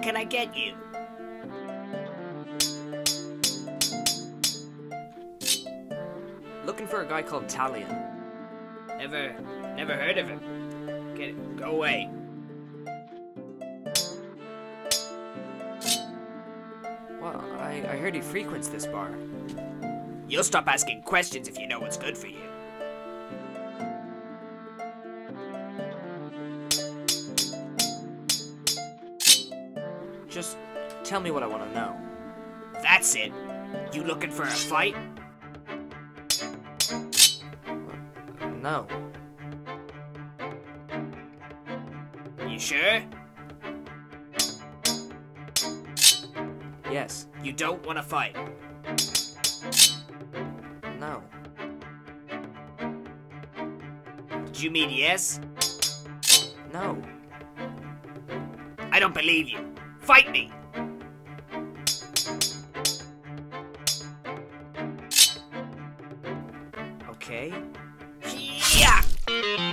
can I get you? Looking for a guy called Talion. Never heard of him. Go away. Well, I heard he frequents this bar. You'll stop asking questions if you know what's good for you. Just tell me what I want to know. That's it. You looking for a fight? No. You sure? Yes. You don't want to fight? No. Did you mean yes? No. I don't believe you. Fight me! Okay. Yeah!